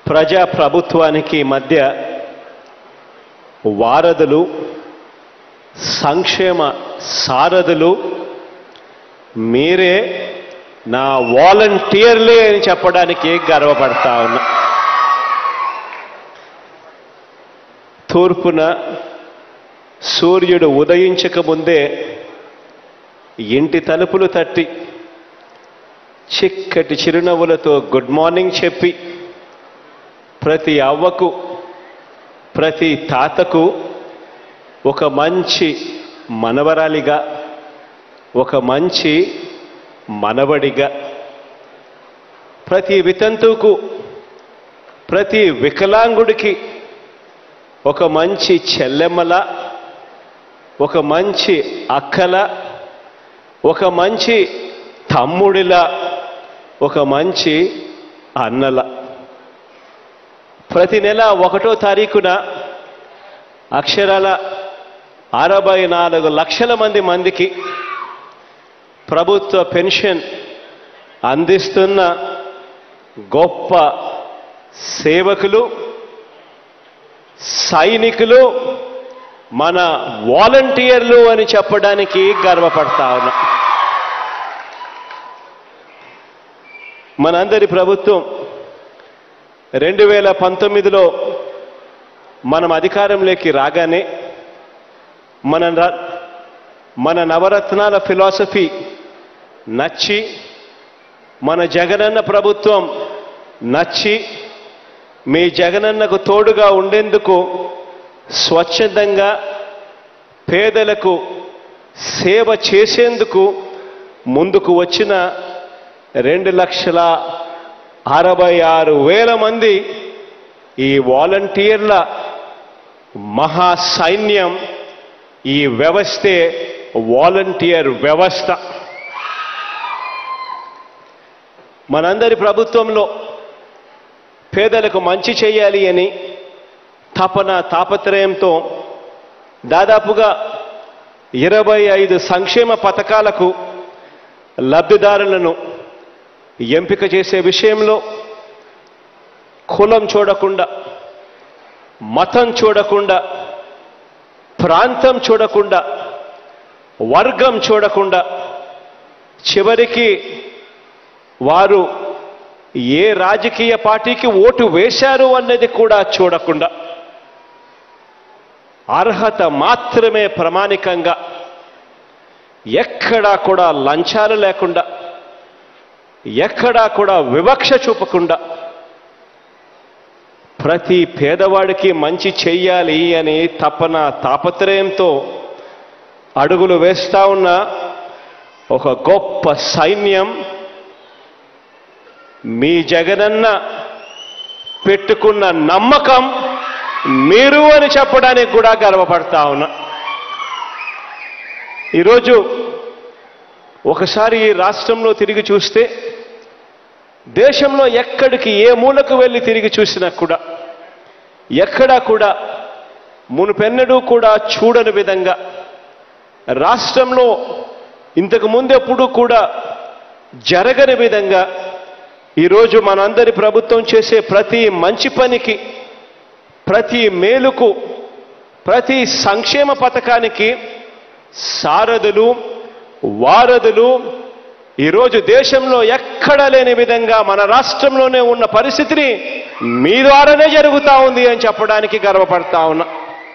ప్రజా ప్రభుత్వానికి మధ్య వారధులు, సంక్షేమ సారథులు మీరే, నా వాలంటీర్లే అని చెప్పడానికి గర్వపడతా ఉన్నా. తూర్పున సూర్యుడు ఉదయించక ముందే ఇంటి తలుపులు తట్టి చిక్కటి చిరునవ్వులతో గుడ్ మార్నింగ్ చెప్పి ప్రతి అవ్వకు, ప్రతి తాతకు ఒక మంచి మనవరాలిగా, ఒక మంచి మనవడిగా, ప్రతి వితంతువుకు, ప్రతి వికలాంగుడికి ఒక మంచి చెల్లెమ్మల, ఒక మంచి అక్కల, ఒక మంచి తమ్ముడిలా, ఒక మంచి అన్నల. ప్రతి నెల 1వ తారీఖున అక్షరాల 64 లక్షల మందికి ప్రభుత్వ పెన్షన్ అందిస్తున్న గొప్ప సేవకులు, సైనికులు మన వాలంటీర్లు అని చెప్పడానికి గర్వపడతా ఉన్నా. మనందరి ప్రభుత్వం 2019లో మనం అధికారంలోకి రాగానే మన నవరత్నాల ఫిలాసఫీ నచ్చి, మన జగనన్న ప్రభుత్వం నచ్చి, మీ జగనన్నకు తోడుగా ఉండేందుకు స్వచ్ఛందంగా పేదలకు సేవ చేసేందుకు ముందుకు వచ్చిన 2,66,000 మంది ఈ వాలంటీర్ల మహా సైన్యం. ఈ వ్యవస్థే వాలంటీర్ వ్యవస్థ. మనందరి ప్రభుత్వంలో పేదలకు మంచి చేయాలి అని తపన తాపత్రయంతో దాదాపుగా 25 సంక్షేమ పథకాలకు లబ్ధిదారులను ఎంపిక చేసే విషయంలో కులం చూడకుండా, మతం చూడకుండా, ప్రాంతం చూడకుండా, వర్గం చూడకుండా, చివరికి వారు ఏ రాజకీయ పార్టీకి ఓటు వేశారు అన్నది కూడా చూడకుండా అర్హత మాత్రమే ప్రామాణికంగా, ఎక్కడా కూడా లంచాలు లేకుండా, ఎక్కడా కూడా వివక్ష చూపకుండా ప్రతి పేదవాడికి మంచి చెయ్యాలి అని తపన తాపత్రయంతో అడుగులు వేస్తా ఉన్న ఒక గొప్ప సైన్యం మీ జగనన్న పెట్టుకున్న నమ్మకం మీరు అని చెప్పడానికి కూడా గర్వపడతా ఉన్నా. ఈరోజు ఒకసారి ఈ రాష్ట్రంలో తిరిగి చూస్తే, దేశంలో ఎక్కడికి ఏ మూలకు వెళ్ళి తిరిగి చూసినా కూడా ఎక్కడా కూడా మునుపెన్నడూ కూడా చూడని విధంగా రాష్ట్రంలో ఇంతకు ముందెప్పుడు కూడా జరగని విధంగా ఈరోజు మనందరి ప్రభుత్వం చేసే ప్రతి మంచి పనికి, ప్రతి మేలుకు, ప్రతి సంక్షేమ పథకానికి సారథులు, వారధులు ఈరోజు దేశంలో ఎక్కడా లేని విధంగా మన రాష్ట్రంలోనే ఉన్న పరిస్థితిని మీ ద్వారానే జరుగుతూ ఉంది అని చెప్పడానికి గర్వపడతా ఉన్నా.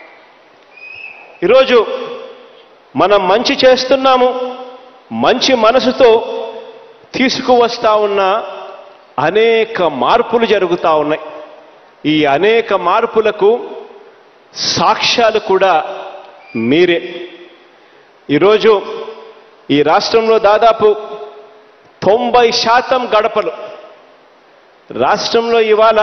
ఈరోజు మనం మంచి చేస్తున్నాము, మంచి మనసుతో తీసుకువస్తా ఉన్న అనేక మార్పులు జరుగుతూ ఉన్నాయి. ఈ అనేక మార్పులకు సాక్ష్యాలు కూడా మీరే. ఈరోజు ఈ రాష్ట్రంలో దాదాపు 90% గడపలు, రాష్ట్రంలో ఇవాళ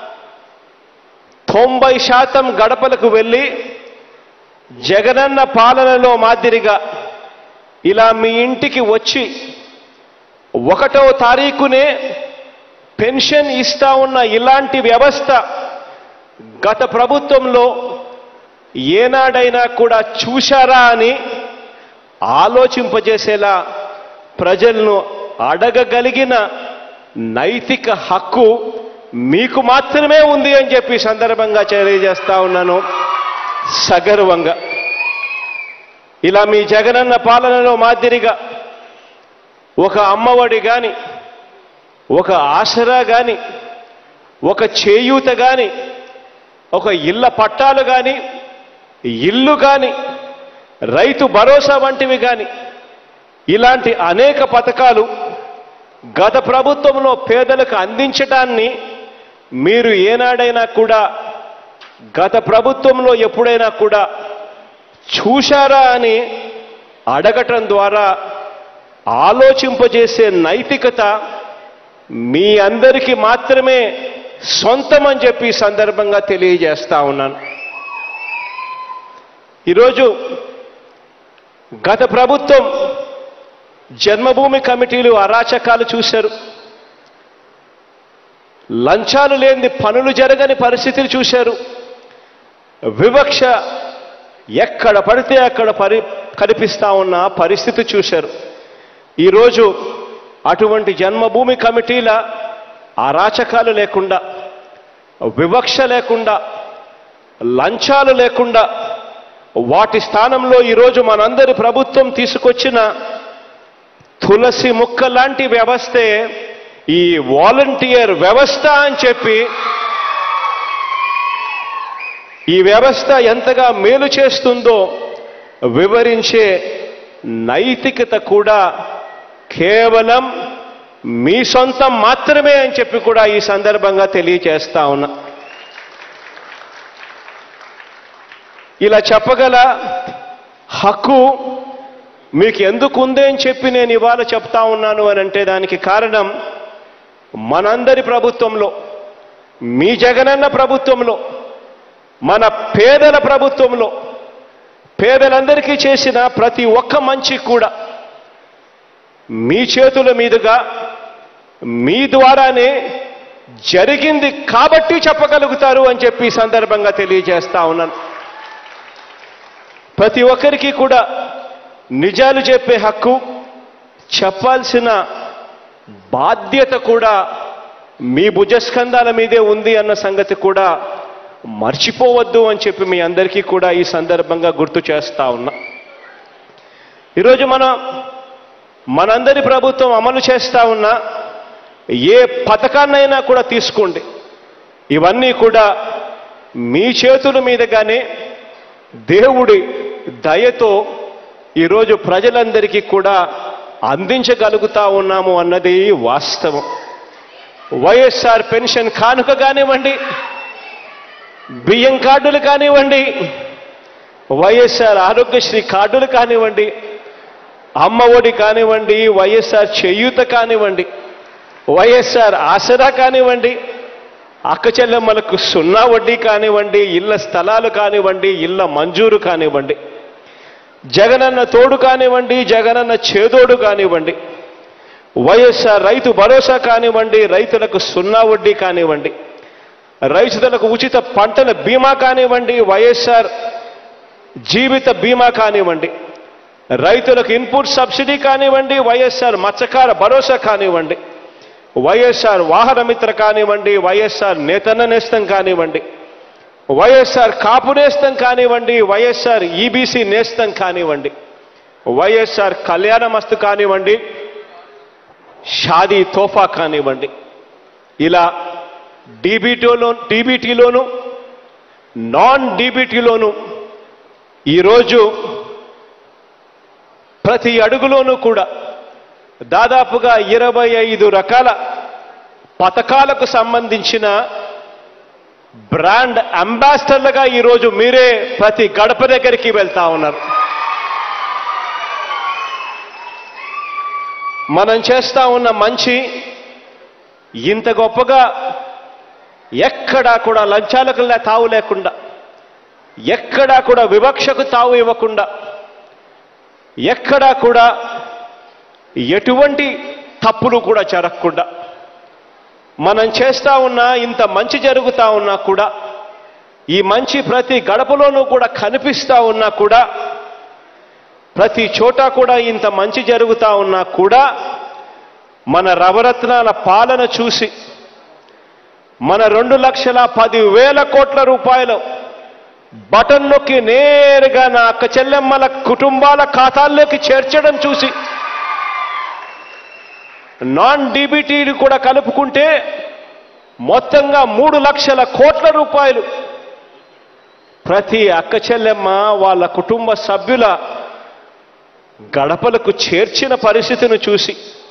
90% గడపలకు వెళ్ళి జగనన్న పాలనలో మాదిరిగా ఇలా మీ ఇంటికి వచ్చి 1వ తారీఖునే పెన్షన్ ఇస్తా ఉన్న ఇలాంటి వ్యవస్థ గత ప్రభుత్వంలో ఏనాడైనా కూడా చూశారా అని ఆలోచింపజేసేలా ప్రజలను అడగగలిగిన నైతిక హక్కు మీకు మాత్రమే ఉంది అని చెప్పి సందర్భంగా తెలియజేస్తా ఉన్నాను సగర్వంగా. ఇలా మీ జగనన్న పాలనలో మాదిరిగా ఒక అమ్మఒడి కానీ, ఒక ఆసరా కానీ, ఒక చేయూత కానీ, ఒక ఇళ్ల పట్టాలు కానీ, ఇల్లు కానీ, రైతు భరోసా వంటివి కానీ, ఇలాంటి అనేక పథకాలు గత ప్రభుత్వంలో పేదలకు అందించడాన్ని మీరు ఏనాడైనా కూడా గత ప్రభుత్వంలో ఎప్పుడైనా కూడా చూశారా అని అడగటం ద్వారా ఆలోచింపజేసే నైతికత మీ అందరికీ మాత్రమే సొంతమని చెప్పి సందర్భంగా తెలియజేస్తా ఉన్నాను. ఈరోజు గత ప్రభుత్వం జన్మభూమి కమిటీలు అరాచకాలు చూశారు, లంచాలు లేని పనులు జరగని పరిస్థితులు చూశారు, వివక్ష ఎక్కడ పడితే అక్కడ కనిపిస్తా ఉన్న పరిస్థితి చూశారు. ఈరోజు అటువంటి జన్మభూమి కమిటీల అరాచకాలు లేకుండా, వివక్ష లేకుండా, లంచాలు లేకుండా వాటి స్థానంలో ఈరోజు మనందరి ప్రభుత్వం తీసుకొచ్చిన తులసి ముక్క లాంటి వ్యవస్థే ఈ వాలంటీర్ వ్యవస్థ అని చెప్పి, ఈ వ్యవస్థ ఎంతగా మేలు చేస్తుందో వివరించే నైతికత కూడా కేవలం మీ సొంతం మాత్రమే అని చెప్పి కూడా ఈ సందర్భంగా తెలియజేస్తా ఉన్నా. ఇలా చెప్పగల హక్కు మీకు ఎందుకు ఉంది అని చెప్పి నేను ఇవాళ చెప్తా ఉన్నాను అని అంటే దానికి కారణం మనందరి ప్రభుత్వంలో, మీ జగనన్న ప్రభుత్వంలో, మన పేదల ప్రభుత్వంలో పేదలందరికీ చేసిన ప్రతి ఒక్క మంచి కూడా మీ చేతుల మీదుగా మీ ద్వారానే జరిగింది కాబట్టి చెప్పగలుగుతారు అని చెప్పి సందర్భంగా తెలియజేస్తా ఉన్నాను. ప్రతి ఒక్కరికి కూడా నిజాలు చెప్పే హక్కు, చెప్పాల్సిన బాధ్యత కూడా మీ భుజస్కంధాల మీదే ఉంది అన్న సంగతి కూడా మర్చిపోవద్దు అని చెప్పి మీ అందరికీ కూడా ఈ సందర్భంగా గుర్తు చేస్తా ఉన్నా. ఈరోజు మనందరి ప్రభుత్వం అమలు చేస్తా ఉన్న ఏ పథకాన్నైనా కూడా తీసుకోండి, ఇవన్నీ కూడా మీ చేతుల మీదుగానే దేవుడి దయతో ఈరోజు ప్రజలందరికీ కూడా అందించగలుగుతా ఉన్నాము అన్నది వాస్తవం. వైఎస్ఆర్ పెన్షన్ కానుక కానివ్వండి, బియ్యం కార్డులు కానివ్వండి, వైఎస్ఆర్ ఆరోగ్యశ్రీ కార్డులు కానివ్వండి, అమ్మఒడి కానివ్వండి, వైఎస్ఆర్ చేయూత కానివ్వండి, వైఎస్ఆర్ ఆసరా కానివ్వండి, అక్క చెల్లెమ్మలకు 0 వడ్డీ కానివ్వండి, ఇళ్ల స్థలాలు కానివ్వండి, ఇళ్ల మంజూరు కానివ్వండి, జగనన్న తోడు కానివ్వండి, జగనన్న చేదోడు కానివ్వండి, వైఎస్ఆర్ రైతు భరోసా కానివ్వండి, రైతులకు 0 వడ్డీ కానివ్వండి, రైతులకు ఉచిత పంటల బీమా కానివ్వండి, వైఎస్ఆర్ జీవిత బీమా కానివ్వండి, రైతులకు ఇన్పుట్ సబ్సిడీ కానివ్వండి, వైఎస్ఆర్ మత్స్యకార భరోసా కానివ్వండి, వైఎస్ఆర్ వాహన మిత్ర కానివ్వండి, వైఎస్ఆర్ నేతన్న నేస్తం కానివ్వండి, వైఎస్ఆర్ కాపు నేస్తం కానివ్వండి, వైఎస్ఆర్ ఈబీసీ నేస్తం కానివ్వండి, వైఎస్ఆర్ కళ్యాణమస్తు కానివ్వండి, షాదీ తోఫా కానివ్వండి, ఇలా డీబీటీలోను నాన్ డీబీటీలోను ఈరోజు ప్రతి అడుగులోనూ కూడా దాదాపుగా 25 రకాల పథకాలకు సంబంధించిన బ్రాండ్ అంబాసిడర్లుగా ఈరోజు మీరే ప్రతి గడప దగ్గరికి వెళ్తా ఉన్నారు. మనం చేస్తా ఉన్న మంచి ఇంత గొప్పగా ఎక్కడా కూడా లంచాలకు తావు లేకుండా, ఎక్కడా కూడా వివక్షకు తావు ఇవ్వకుండా, ఎక్కడా కూడా ఎటువంటి తప్పులు కూడా జరగకుండా మనం చేస్తా ఉన్నా, ఇంత మంచి జరుగుతా ఉన్నా కూడా, ఈ మంచి ప్రతి గడపలోనూ కూడా కనిపిస్తా ఉన్నా కూడా, ప్రతి చోట కూడా ఇంత మంచి జరుగుతా ఉన్నా కూడా మన రవరత్నాల పాలన చూసి, మన 2,10,000 కోట్ల రూపాయలు బటన్ నొక్కి నేరుగా నా అక్క చెల్లెమ్మల కుటుంబాల ఖాతాల్లోకి చేర్చడం చూసి, నాన్ డీబీటీలు కూడా కలుపుకుంటే మొత్తంగా 3 లక్షల కోట్ల రూపాయలు ప్రతి అక్క చెల్లెమ్మ వాళ్ళ కుటుంబ సభ్యుల గడపలకు చేర్చిన పరిస్థితిని చూసి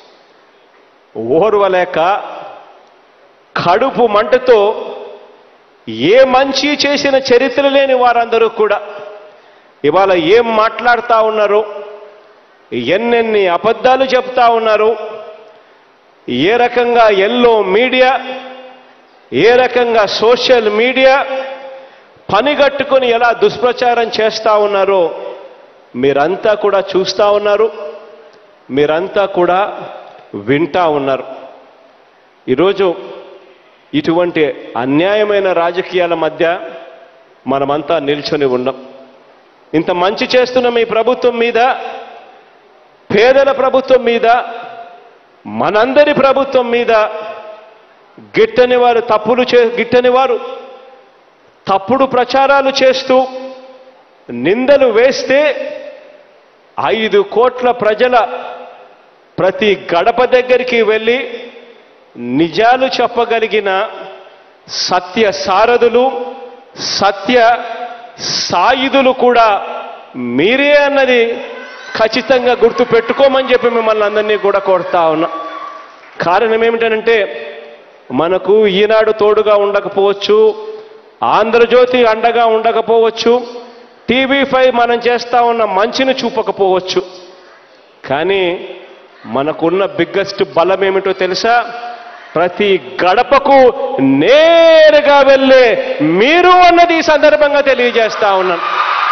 ఓర్వలేక కడుపు మంటతో ఏ మంచి చేసిన చరిత్ర లేని వారందరూ కూడా ఇవాళ ఏం మాట్లాడుతూ ఉన్నారో, ఎన్నెన్ని అబద్ధాలు చెప్తా ఉన్నారు, ఏ రకంగా ఎల్లో మీడియా, ఏ రకంగా సోషల్ మీడియా పనిగట్టుకొని ఎలా దుష్ప్రచారం చేస్తూ ఉన్నారో మీరంతా కూడా చూస్తూ ఉన్నారు, మీరంతా కూడా వింటా ఉన్నారు. ఈరోజు ఇటువంటి అన్యాయమైన రాజకీయాల మధ్య మనమంతా నిల్చొని ఉన్నాం. ఇంత మంచి చేస్తున్న మీ ప్రభుత్వం మీద, పేదల ప్రభుత్వం మీద, మనందరి ప్రభుత్వం మీద గిట్టని వారు తప్పుడు ప్రచారాలు చేస్తూ నిందలు వేస్తే 5 కోట్ల ప్రజల ప్రతి గడప దగ్గరికి వెళ్ళి నిజాలు చెప్పగలిగిన సత్య సారథులు, సత్య సాయుధులు కూడా మీరే అన్నది ఖచ్చితంగా గుర్తు పెట్టుకోమని చెప్పి మిమ్మల్ని అందరినీ కూడా కోరుతా ఉన్నా. కారణం ఏమిటంటే మనకు ఈనాడు తోడుగా ఉండకపోవచ్చు, ఆంధ్రజ్యోతి అండగా ఉండకపోవచ్చు, TV5 మనం చేస్తా ఉన్న మంచిని చూపకపోవచ్చు, కానీ మనకున్న బిగ్గెస్ట్ బలం ఏమిటో తెలుసా? ప్రతి గడపకు నేరుగా వెళ్ళే మీరు అన్నది ఈ సందర్భంగా తెలియజేస్తా ఉన్నాను.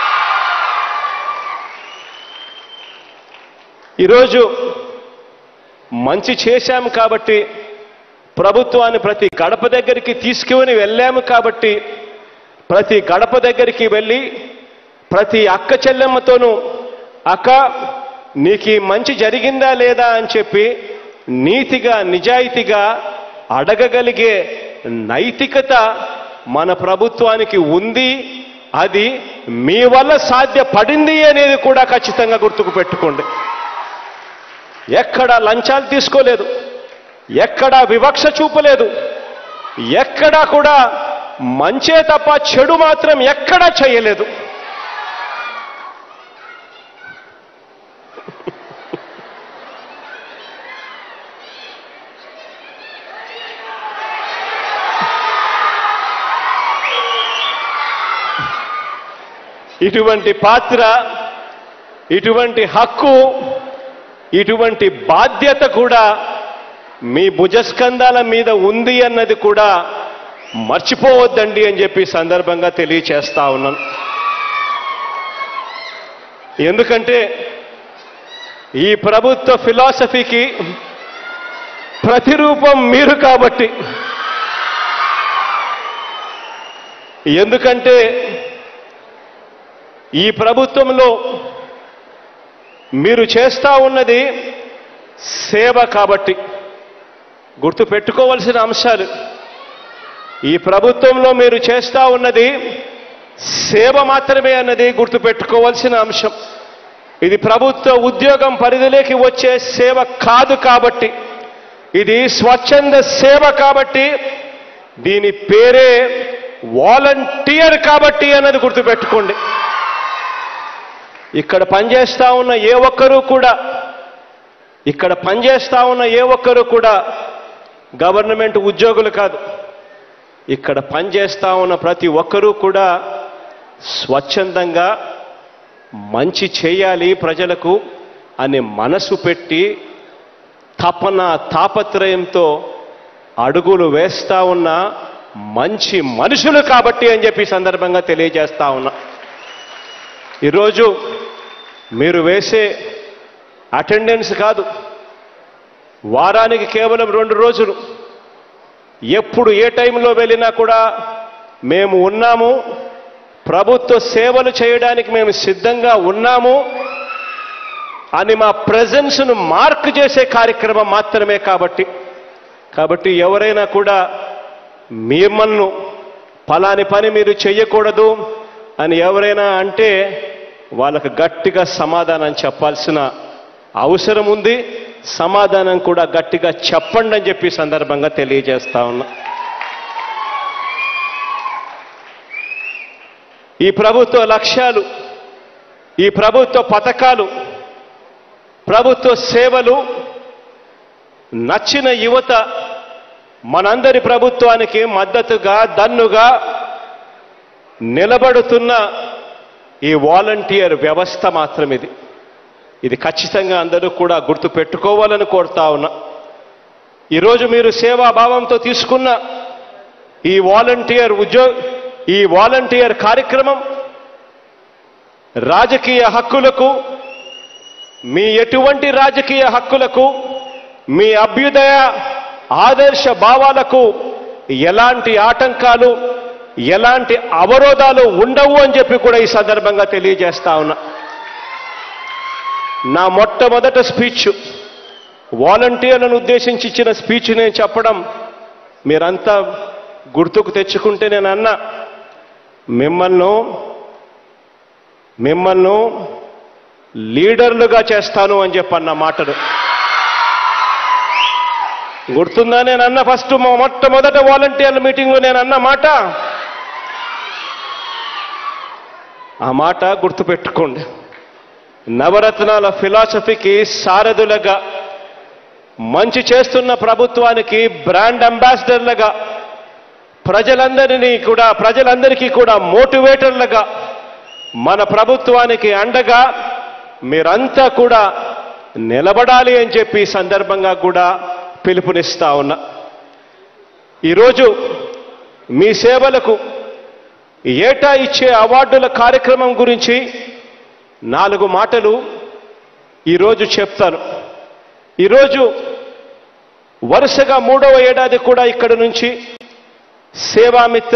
ఈరోజు మంచి చేశాము కాబట్టి, ప్రభుత్వాన్ని ప్రతి గడప దగ్గరికి తీసుకుని వెళ్ళాము కాబట్టి, ప్రతి గడప దగ్గరికి వెళ్ళి ప్రతి అక్క చెల్లెమ్మతోనూ అక్క నీకు మంచి జరిగిందా లేదా అని చెప్పి నీతిగా నిజాయితీగా అడగగలిగే నైతికత మన ప్రభుత్వానికి ఉంది. అది మీ వల్ల సాధ్యపడింది అనేది కూడా ఖచ్చితంగా గుర్తుకు పెట్టుకోండి. ఎక్కడా లంచాలు తీసుకోలేదు, ఎక్కడా వివక్ష చూపలేదు, ఎక్కడా కూడా మంచే తప్ప చెడు మాత్రం ఎక్కడా చేయలేదు. ఇటువంటి పాత్ర, ఇటువంటి హక్కు, ఇటువంటి బాధ్యత కూడా మీ భుజస్కంధాల మీద ఉంది అన్నది కూడా మర్చిపోవద్దండి అని చెప్పి సందర్భంగా తెలియచేస్తా ఉన్నాను. ఎందుకంటే ఈ ప్రభుత్వ ఫిలాసఫీకి ప్రతిరూపం మీరు కాబట్టి. ఎందుకంటే ఈ ప్రభుత్వంలో మీరు చేస్తా ఉన్నది సేవ కాబట్టి. గుర్తు పెట్టుకోవాల్సిన అంశాలు, ఈ ప్రభుత్వంలో మీరు చేస్తా ఉన్నది సేవ మాత్రమే అన్నది గుర్తు పెట్టుకోవాల్సిన అంశం. ఇది ప్రభుత్వ ఉద్యోగం పరిధిలోకి వచ్చే సేవ కాదు కాబట్టి, ఇది స్వచ్ఛంద సేవ కాబట్టి, దీని పేరే వాలంటీర్ కాబట్టి అన్నది గుర్తుపెట్టుకోండి. ఇక్కడ పనిచేస్తా ఉన్న ఏ ఒక్కరూ కూడా గవర్నమెంట్ ఉద్యోగులు కాదు. ఇక్కడ పనిచేస్తా ఉన్న ప్రతి ఒక్కరూ కూడా స్వచ్ఛందంగా మంచి చేయాలి ప్రజలకు అనే మనసు పెట్టి తపన తాపత్రయంతో అడుగులు వేస్తా ఉన్న మంచి మనుషులు కాబట్టి అని చెప్పి సందర్భంగా తెలియజేస్తా ఉన్నా. ఈరోజు మీరు వేసే అటెండెన్స్ కాదు, వారానికి కేవలం 2 రోజులు, ఎప్పుడు ఏ టైంలో వెళ్ళినా కూడా మేము ఉన్నాము, ప్రభుత్వ సేవలు చేయడానికి మేము సిద్ధంగా ఉన్నాము అని మా ప్రెజెన్స్ను మార్క్ చేసే కార్యక్రమం మాత్రమే కాబట్టి ఎవరైనా కూడా మిమ్మల్ని ఫలాని పని మీరు చెయ్యకూడదు అని ఎవరైనా అంటే వాళ్ళకు గట్టిగా సమాధానం చెప్పాల్సిన అవసరం ఉంది. సమాధానం కూడా గట్టిగా చెప్పండి అని చెప్పి సందర్భంగా తెలియజేస్తా ఉన్నా. ఈ ప్రభుత్వ లక్ష్యాలు, ఈ ప్రభుత్వ పథకాలు, ప్రభుత్వ సేవలు నచ్చిన యువత మనందరి ప్రభుత్వానికి మద్దతుగా దన్నుగా నిలబడుతున్న ఈ వాలంటీర్ వ్యవస్థ మాత్రం ఇది ఖచ్చితంగా అందరూ కూడా గుర్తు పెట్టుకోవాలని కోరుతా ఉన్నా. ఈరోజు మీరు సేవాభావంతో తీసుకున్న ఈ వాలంటీర్ కార్యక్రమం రాజకీయ హక్కులకు, మీ ఎటువంటి రాజకీయ హక్కులకు, మీ అభ్యుదయ ఆదర్శ భావాలకు ఎలాంటి ఆటంకాలు, ఎలాంటి అవరోధాలు ఉండవు అని చెప్పి కూడా ఈ సందర్భంగా తెలియజేస్తా ఉన్నా. నా మొట్టమొదటి స్పీచ్ వాలంటీర్లను ఉద్దేశించి ఇచ్చిన స్పీచ్ నేను చెప్పడం మీరంతా గుర్తుకు తెచ్చుకుంటే నేను అన్నా, మిమ్మల్ని లీడర్లుగా చేస్తాను అని చెప్పన్న మాటలు గుర్తుందా? నేను అన్న ఫస్ట్ మొట్టమొదటి వాలంటీర్ల మీటింగ్లో నేను అన్న మాట, ఆ మాట గుర్తుపెట్టుకోండి. నవరత్నాల ఫిలాసఫీకి సారథులుగా, మంచి చేస్తున్న ప్రభుత్వానికి బ్రాండ్ అంబాసిడర్లుగా, ప్రజలందరికీ కూడా మోటివేటర్లుగా, మన ప్రభుత్వానికి అండగా మీరంతా కూడా నిలబడాలి అని చెప్పి సందర్భంగా కూడా పిలుపునిస్తా ఉన్నా. ఈరోజు మీ సేవలకు ఏటా ఇచ్చే అవార్డుల కార్యక్రమం గురించి 4 మాటలు ఈరోజు చెప్తాను. ఈరోజు వరుసగా 3వ ఏడాది కూడా ఇక్కడి నుంచి సేవామిత్ర,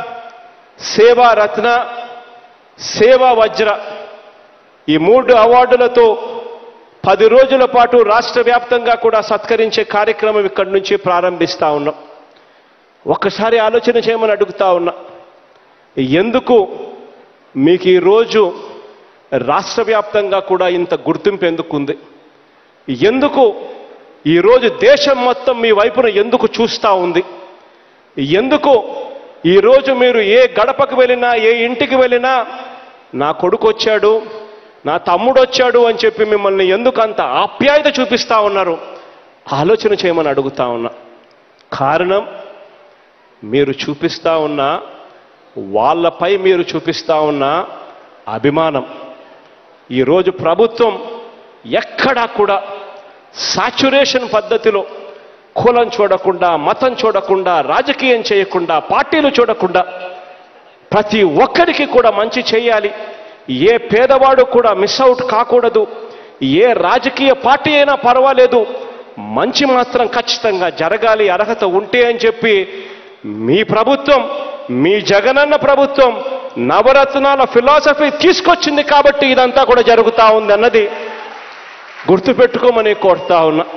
సేవారత్న, సేవా వజ్ర ఈ 3 అవార్డులతో 10 రోజుల పాటు రాష్ట్ర వ్యాప్తంగా కూడా సత్కరించే కార్యక్రమం ఇక్కడి నుంచి ప్రారంభిస్తా ఉన్నాం. ఒక్కసారి ఆలోచన చేయమని అడుగుతా ఉన్నా, ఎందుకు మీకు ఈరోజు రాష్ట్ర వ్యాప్తంగా కూడా ఇంత గుర్తింపు ఎందుకుంది? ఎందుకు ఈరోజు దేశం మొత్తం మీ వైపున ఎందుకు చూస్తూ ఉంది? ఎందుకు ఈరోజు మీరు ఏ గడపకు వెళ్ళినా, ఏ ఇంటికి వెళ్ళినా నా కొడుకు వచ్చాడు, నా తమ్ముడు వచ్చాడు అని చెప్పి మిమ్మల్ని ఎందుకు అంత ఆప్యాయత చూపిస్తా ఉన్నారు? ఆలోచన చేయమని అడుగుతా ఉన్నా. కారణం, మీరు చూపిస్తా ఉన్న వాళ్ళపై మీరు చూపిస్తా ఉన్న అభిమానం. ఈరోజు ప్రభుత్వం ఎక్కడా కూడా సాచురేషన్ పద్ధతిలో కులం చూడకుండా, మతం చూడకుండా, రాజకీయం చేయకుండా, పార్టీలు చూడకుండా ప్రతి ఒక్కరికి కూడా మంచి చేయాలి, ఏ పేదవాడు కూడా మిస్ అవుట్ కాకూడదు, ఏ రాజకీయ పార్టీ అయినా పర్వాలేదు, మంచి మాత్రం ఖచ్చితంగా జరగాలి అర్హత ఉంటే అని చెప్పి మీ ప్రభుత్వం, మీ జగనన్న ప్రభుత్వం నవరత్నాల ఫిలాసఫీ తీసుకొచ్చింది కాబట్టి ఇదంతా కూడా జరుగుతూ ఉంది అన్నది గుర్తుపెట్టుకోమని కోరుతా ఉన్నా.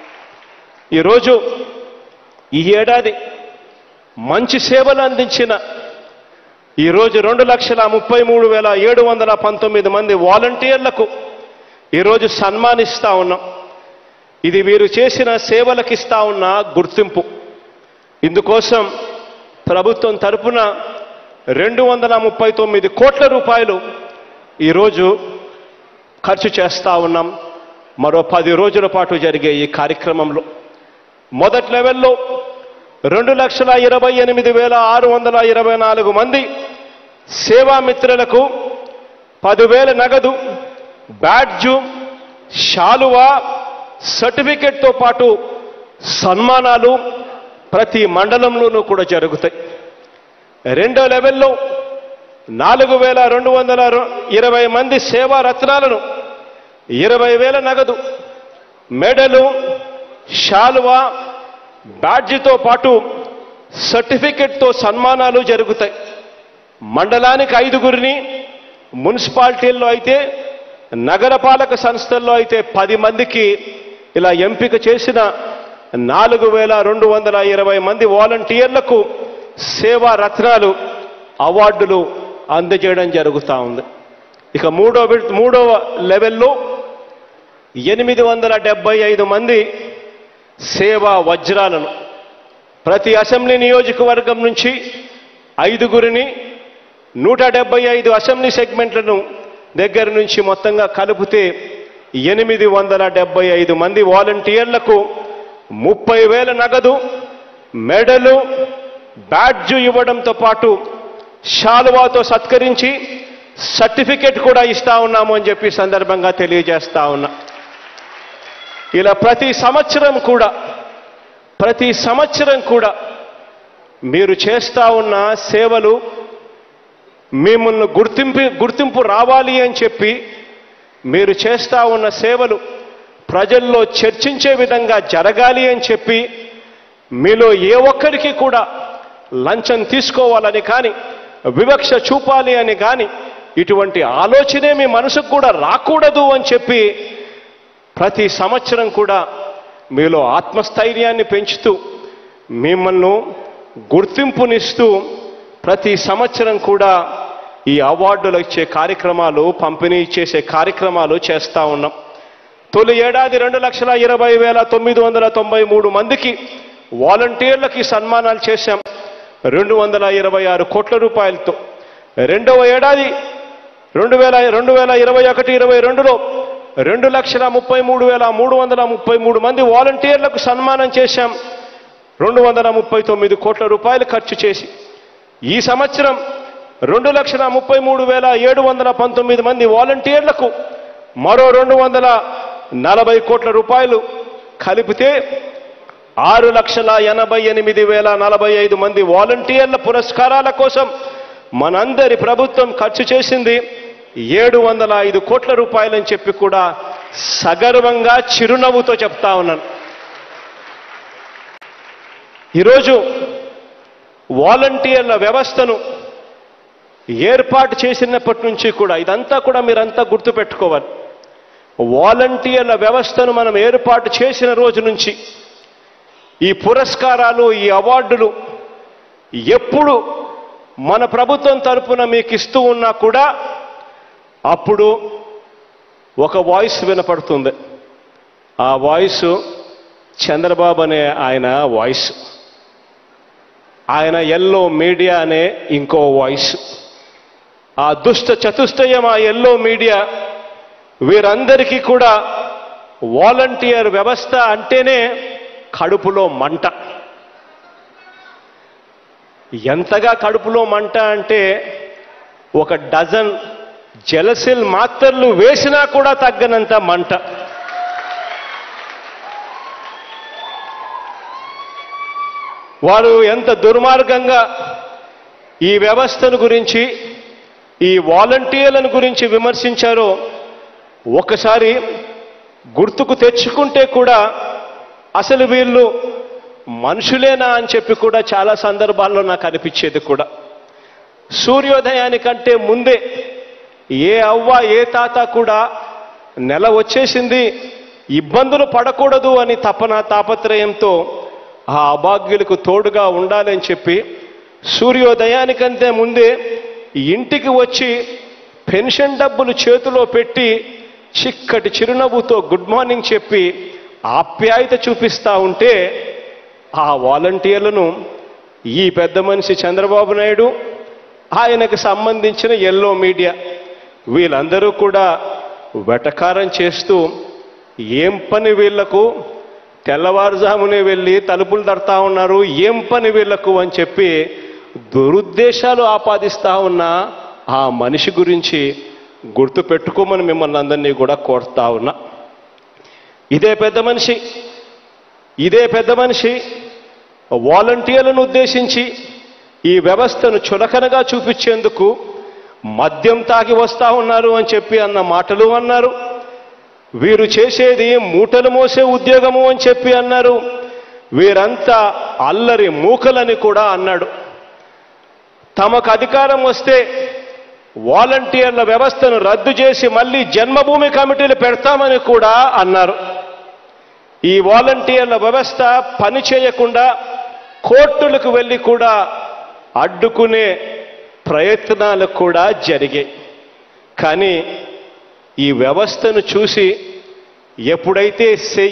ఈరోజు ఈ ఏడాది మంచి సేవలు అందించిన ఈరోజు 2,33,719 మంది వాలంటీర్లకు ఈరోజు సన్మానిస్తా ఉన్నాం. ఇది వీరు చేసిన సేవలకు ఇస్తా ఉన్న గుర్తింపు. ఇందుకోసం ప్రభుత్వం తరపున 239 కోట్ల రూపాయలు ఈరోజు ఖర్చు చేస్తా ఉన్నాం. మరో 10 రోజుల పాటు జరిగే ఈ కార్యక్రమంలో మొదటి లెవెల్లో 2,28,624 మంది సేవామిత్రులకు 10,000 నగదు, బ్యాడ్జు, శాలువా, సర్టిఫికెట్తో పాటు సన్మానాలు ప్రతి మండలంలోనూ కూడా జరుగుతాయి. రెండో లెవెల్లో 4,220 మంది సేవా రత్నాలను, 20,000 నగదు, మెడలు, శాలువా, బ్యాడ్జితో పాటు సర్టిఫికెట్తో సన్మానాలు జరుగుతాయి. మండలానికి 5గురిని, మున్సిపాలిటీల్లో అయితే, నగరపాలక సంస్థల్లో అయితే 10 మందికి ఇలా ఎంపిక చేసిన 4,220 మంది వాలంటీర్లకు సేవా రత్నాలు అవార్డులు అందజేయడం జరుగుతూ ఉంది. ఇక మూడవ లెవెల్లో 875 మంది సేవా వజ్రాలను ప్రతి అసెంబ్లీ నియోజకవర్గం నుంచి 5గురిని 175 అసెంబ్లీ సెగ్మెంట్లను దగ్గర నుంచి మొత్తంగా కలిపితే 875 మంది వాలంటీర్లకు 30,000 నగదు, మెడలు, బ్యాడ్జు ఇవ్వడంతో పాటు శాలువాతో సత్కరించి సర్టిఫికెట్ కూడా ఇస్తా ఉన్నాము అని చెప్పి సందర్భంగా తెలియజేస్తా ఉన్నా. ఇలా ప్రతి సంవత్సరం కూడా మీరు చేస్తా ఉన్న సేవలు మిమ్మల్ని గుర్తింపు రావాలి అని చెప్పి మీరు చేస్తా ఉన్న సేవలు ప్రజల్లో చర్చించే విధంగా జరగాలి అని చెప్పి మీలో ఏ ఒక్కరికి కూడా లంచం తీసుకోవాలని కానీ వివక్ష చూపాలి అని కానీ ఇటువంటి ఆలోచనే మీ మనసుకు కూడా రాకూడదు అని చెప్పి ప్రతి సంవత్సరం కూడా మీలో ఆత్మస్థైర్యాన్ని పెంచుతూ మిమ్మల్ని గుర్తింపునిస్తూ ప్రతి సంవత్సరం కూడా ఈ అవార్డులు ఇచ్చే కార్యక్రమాలు, పంపిణీ చేసే కార్యక్రమాలు చేస్తూ ఉన్నాం. తొలి ఏడాది 2,20,993 మందికి వాలంటీర్లకి సన్మానాలు చేశాం 226 కోట్ల రూపాయలతో. రెండవ ఏడాది 2021-22లో 2,33,333 మంది వాలంటీర్లకు సన్మానం చేశాం 239 కోట్ల రూపాయలు ఖర్చు చేసి. ఈ సంవత్సరం 2,33,719 మంది వాలంటీర్లకు మరో 240 కోట్ల రూపాయలు కలిపితే 6,88,045 మంది వాలంటీర్ల పురస్కారాల కోసం మనందరి ప్రభుత్వం ఖర్చు చేసింది 705 కోట్ల రూపాయలని చెప్పి కూడా సగర్వంగా చిరునవ్వుతో చెప్తా ఉన్నాను. ఈరోజు వాలంటీర్ల వ్యవస్థను ఏర్పాటు చేసినప్పటి నుంచి కూడా ఇదంతా కూడా మీరంతా గుర్తుపెట్టుకోవాలి. వాలంటీర్ల వ్యవస్థను మనం ఏర్పాటు చేసిన రోజు నుంచి ఈ పురస్కారాలు, ఈ అవార్డులు ఎప్పుడు మన ప్రభుత్వం తరపున మీకు ఇస్తూ ఉన్నా కూడా అప్పుడు ఒక వాయిస్ వినపడుతుంది. ఆ వాయిస్ చంద్రబాబు అనే ఆయన వాయిస్, ఆయన ఎల్లో మీడియా అనే ఇంకో వాయిస్. ఆ దుష్ట చతుష్టయం, ఆ ఎల్లో మీడియా వీరందరికీ కూడా వాలంటీర్ వ్యవస్థ అంటేనే కడుపులో మంట. ఎంతగా కడుపులో మంట అంటే 1 డజన్ జెలసిల్ మాత్రలు వేసినా కూడా తగ్గనంత మంట. వారు ఎంత దుర్మార్గంగా ఈ వ్యవస్థను గురించి, ఈ వాలంటీర్లను గురించి విమర్శించారో ఒకసారి గుర్తుకు తెచ్చుకుంటే కూడా అసలు వీళ్ళు మనుషులేనా అని చెప్పి కూడా చాలా సందర్భాల్లో నాకు అనిపించేది కూడా. సూర్యోదయానికంటే ముందే ఏ అవ్వ ఏ తాత కూడా నెల వచ్చేసింది, ఇబ్బందులు పడకూడదు అని తాపత్రయంతో ఆ అభాగ్యులకు తోడుగా ఉండాలని చెప్పి సూర్యోదయానికంటే ముందే ఇంటికి వచ్చి పెన్షన్ డబ్బులు చేతిలో పెట్టి చిక్కటి చిరునవ్వుతో గుడ్ మార్నింగ్ చెప్పి ఆప్యాయత చూపిస్తా ఉంటే ఆ వాలంటీర్లను ఈ పెద్ద మనిషి చంద్రబాబు నాయుడు, ఆయనకు సంబంధించిన ఎల్లో మీడియా వీళ్ళందరూ కూడా వెటకారం చేస్తూ ఏం పని వీళ్లకు, తెల్లవారుజామునే వెళ్ళి తలుపులు తడతా ఉన్నారు, ఏం పని వీళ్లకు అని చెప్పి దురుద్దేశాలు ఆపాదిస్తా ఉన్న ఆ మనిషి గురించి గుర్తు పెట్టుకోమని మిమ్మల్ని అందరినీ కూడా కోరుతా ఉన్నా. ఇదే పెద్ద మనిషి వాలంటీర్లను ఉద్దేశించి ఈ వ్యవస్థను చులకనగా చూపించేందుకు మద్యం తాగి వస్తా ఉన్నారు అని చెప్పి అన్న మాటలు అన్నారు. వీరు చేసేది మూటలు మోసే ఉద్యోగము అని చెప్పి అన్నారు. వీరంతా అల్లరి మూకలని కూడా అన్నాడు. తమకు అధికారం వస్తే వాలంటీర్ల వ్యవస్థను రద్దు చేసి మళ్ళీ జన్మభూమి కమిటీలు పెడతామని కూడా అన్నారు. ఈ వాలంటీర్ల వ్యవస్థ పని చేయకుండా కోర్టులకు వెళ్ళి కూడా అడ్డుకునే ప్రయత్నాలు కూడా జరిగాయి. కానీ ఈ వ్యవస్థను చూసి ఎప్పుడైతే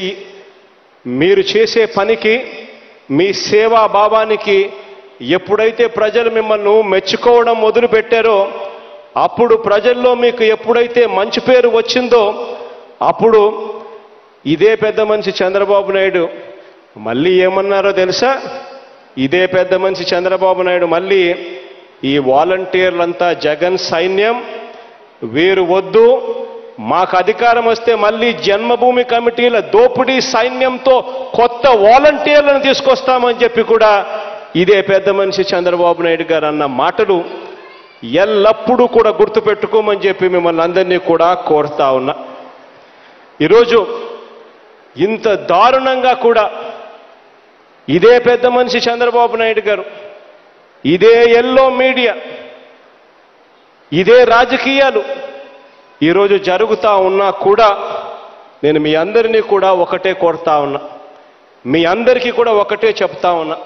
మీరు చేసే పనికి, మీ సేవా భావానికి ఎప్పుడైతే ప్రజలు మిమ్మల్ని మెచ్చుకోవడం మొదలుపెట్టారో, అప్పుడు ప్రజల్లో మీకు ఎప్పుడైతే మంచి పేరు వచ్చిందో, అప్పుడు ఇదే పెద్ద మనిషి చంద్రబాబు నాయుడు మళ్ళీ ఏమన్నారో తెలుసా? ఇదే పెద్ద మనిషి చంద్రబాబు నాయుడు మళ్ళీ ఈ వాలంటీర్లంతా జగన్ సైన్యం, వీరు వద్దు, మాకు అధికారం వస్తే మళ్ళీ జన్మభూమి కమిటీల దోపిడీ సైన్యంతో కొత్త వాలంటీర్లను తీసుకొస్తామని చెప్పి కూడా ఇదే పెద్ద మనిషి చంద్రబాబు నాయుడు గారు అన్న మాటలు ఎల్లప్పుడూ కూడా గుర్తుపెట్టుకోమని చెప్పి మిమ్మల్ని అందరినీ కూడా కోరుతా ఉన్నా. ఈరోజు ఇంత దారుణంగా కూడా ఇదే పెద్ద మనిషి చంద్రబాబు నాయుడు గారు, ఇదే ఎల్లో మీడియా, ఇదే రాజకీయాలు ఈరోజు జరుగుతూ ఉన్నా కూడా నేను మీ అందరినీ కూడా ఒకటే కోరుతా ఉన్నా, మీ అందరికీ కూడా ఒకటే చెప్తా ఉన్నా.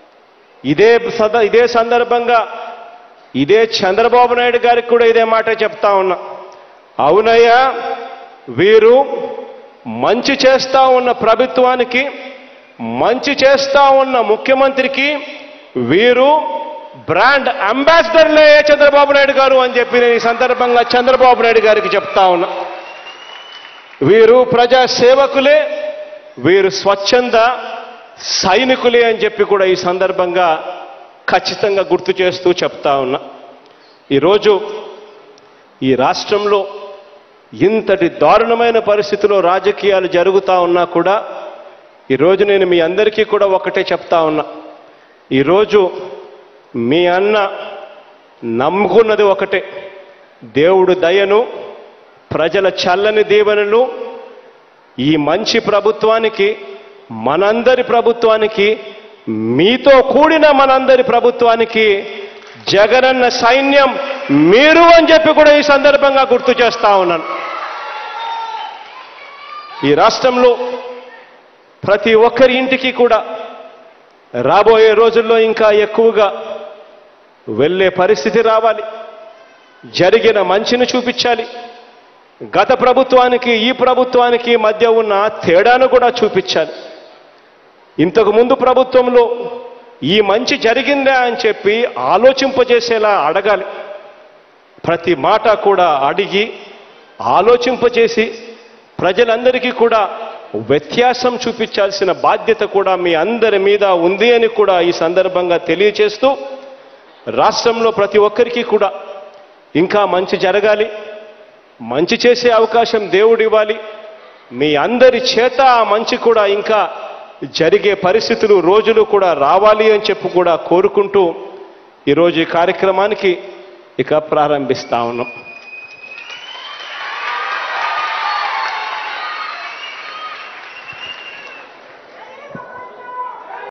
ఇదే సందర్భంగా ఇదే చంద్రబాబు నాయుడు గారికి కూడా ఇదే మాట చెప్తా ఉన్నా. అవునయ్యా, వీరు మంచి చేస్తా ఉన్న ప్రభుత్వానికి, మంచి చేస్తా ఉన్న ముఖ్యమంత్రికి వీరు బ్రాండ్ అంబాసిడర్లే చంద్రబాబు నాయుడు గారు అని చెప్పి నేను ఈ సందర్భంగా చంద్రబాబు నాయుడు గారికి చెప్తా ఉన్నా. వీరు ప్రజా సేవకులే, వీరు స్వచ్ఛంద సైనికులే అని చెప్పి కూడా ఈ సందర్భంగా ఖచ్చితంగా గుర్తు చేస్తూ చెప్తా ఉన్నా. ఈరోజు ఈ రాష్ట్రంలో ఇంతటి దారుణమైన పరిస్థితిలో రాజకీయాలు జరుగుతూ ఉన్నా కూడా ఈరోజు నేను మీ అందరికీ కూడా ఒకటే చెప్తా ఉన్నా. ఈరోజు మీ అన్న నమ్ముకున్నది ఒకటే, దేవుడు దయను, ప్రజల చల్లని దీవెనలు, ఈ మంచి ప్రభుత్వానికి, మనందరి ప్రభుత్వానికి, మీతో కూడిన మనందరి ప్రభుత్వానికి జగనన్న సైన్యం మీరు అని చెప్పి కూడా ఈ సందర్భంగా గుర్తు చేస్తా ఉన్నాను. ఈ రాష్ట్రంలో ప్రతి ఒక్కరి ఇంటికి కూడా రాబోయే రోజుల్లో ఇంకా ఎక్కువగా వెళ్ళే పరిస్థితి రావాలి. జరిగిన మంచిని చూపించాలి. గత ప్రభుత్వానికి ఈ ప్రభుత్వానికి మధ్య ఉన్న తేడాను కూడా చూపించాలి. ఇంతకు ముందు ప్రభుత్వంలో ఈ మంచి జరిగిందా అని చెప్పి ఆలోచింపజేసేలా అడగాలి. ప్రతి మాట కూడా అడిగి ఆలోచింపజేసి ప్రజలందరికీ కూడా వ్యత్యాసం చూపించాల్సిన బాధ్యత కూడా మీ అందరి మీద ఉంది అని కూడా ఈ సందర్భంగా తెలియచేస్తూ, రాష్ట్రంలో ప్రతి ఒక్కరికి కూడా ఇంకా మంచి జరగాలి, మంచి చేసే అవకాశం దేవుడు ఇవ్వాలి, మీ అందరి చేత ఆ మంచి కూడా ఇంకా జరిగే పరిస్థితులు, రోజులు కూడా రావాలి అని చెప్పి కూడా కోరుకుంటూ ఈరోజు ఈ కార్యక్రమానికి ఇక ప్రారంభిస్తా ఉన్నాం.